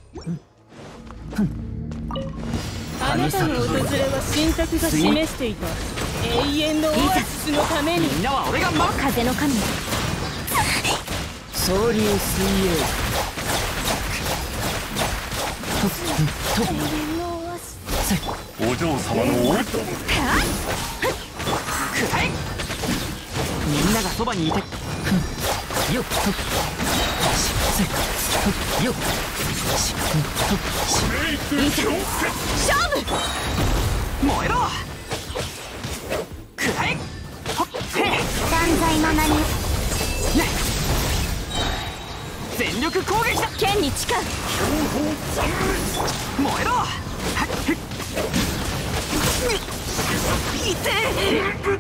あなたの訪れは神卓が示していた永遠のオアシスのために。 みんなは俺が風の神。 総流水泳。 お嬢様のおとみんながそばにいて。 よっよっ勝負。 燃えろ。くらえ。 断罪の名に全力攻撃だ。 剣に誓う。 燃えろ。痛え。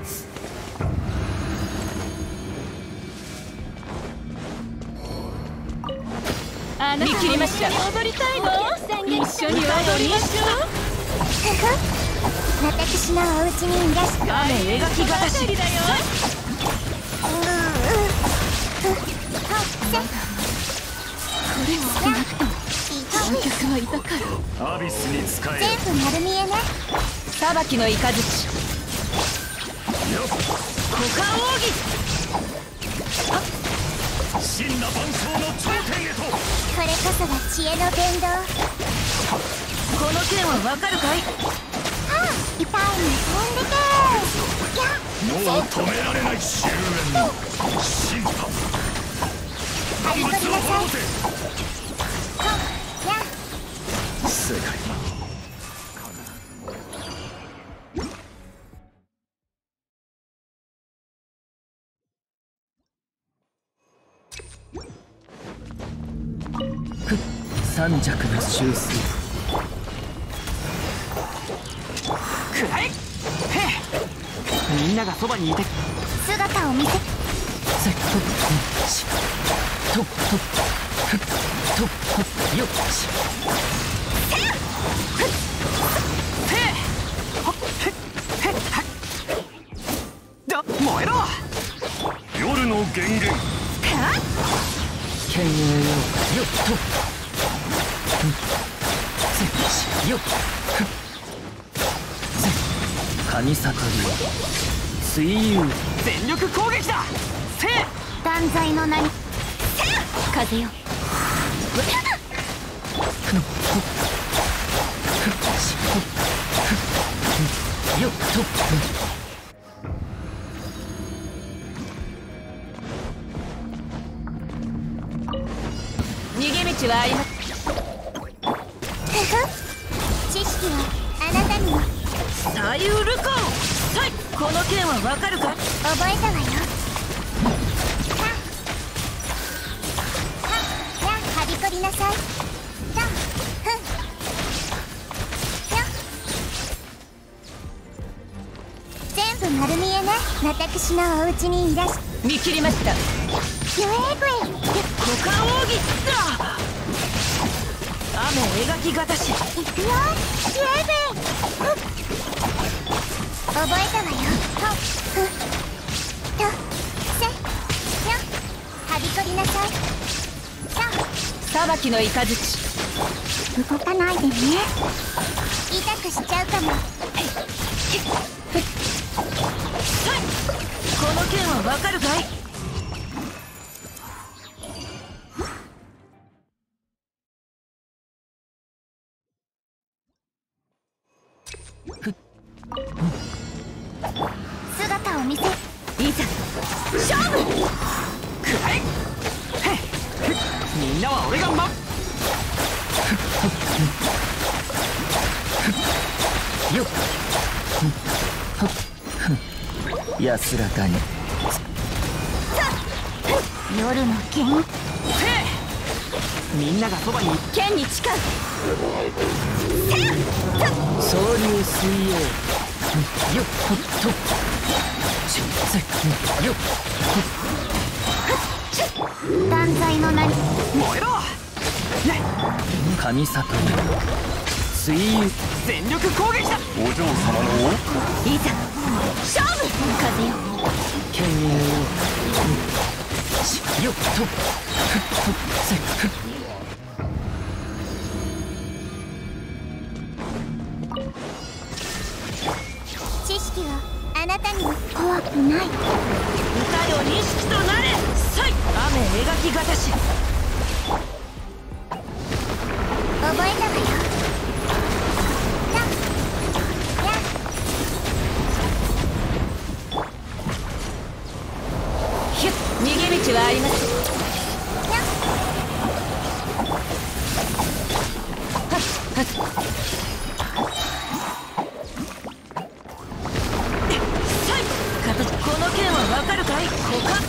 あなたも一緒に踊りたいの？一緒に踊りましょう。 私のお家にいらっしゃる。 雨描きがたしだよ。観客がいたからアビスに使え。 全部丸見えね。 裁きの雷。股間奥義。 真羅万象の頂点へと。 これこそが知恵の伝道。 この剣はわかるかい？ ああ、痛いの飛んでけ。 もう止められない終焉の審判。 張り取りなさい。 世界三尺の修正。 くらえ。みんながそばにいて。 姿を見せ。 よっ燃えろ。 夜の源源。 剣栄よよっとよっ神悟り水遊。 全力攻撃だ。せえ。 断罪の名に風よ。 よっと逃げ道はあります。 知識はあなたにも。 左右ルコン。はい、この剣はわかるか？ 覚えたわよ。はびこりなさい。全部丸見えね。私のお家にいらっしゃる。 見切りました。 よえぐい。 股間奥義だ。雨描きがたし。 いくよ。よえぐい。覚えたわよ。はびこりなさい。 裁きの雷。 動かないでね。痛くしちゃうかも。 この剣はわかるかい？ 姿を見せ。 いざ勝負。 くらえ。みんなは俺がよっ安らかに。 夜の剣。 みんながそばに。 剣に誓う。 総流水泳。よっとよっ断罪の名に燃えろ。 神悟り水遊。 全力攻撃だ。 お嬢様のいざ勝負。風よ。 剣栄よっとあなたには怖くない。 歌よ錦となれ。さい雨描きがたし。 覚えたわよ。 ひゅっ逃げ道はあります。はっはっさい形この剣はわかるかい。こか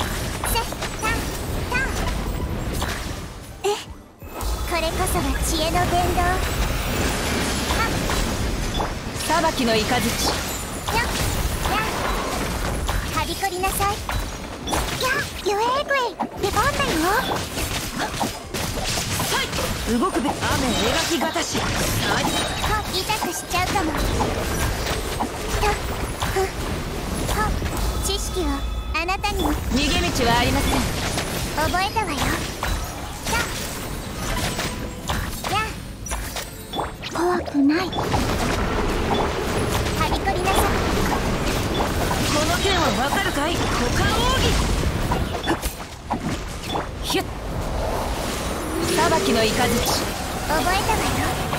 これこそが知恵の伝道。 裁きの雷。 はびこりなさい。やよえぐい出番だよ。 さい動くべ。雨描きがたし。 痛くしちゃうかも。知識をあなたにも。 逃げ道はありません。 覚えたわよ。怖くない。はびこりなさい。 この剣はわかるかい。股間奥義。ひゅっ裁きの雷。 覚えたわよ。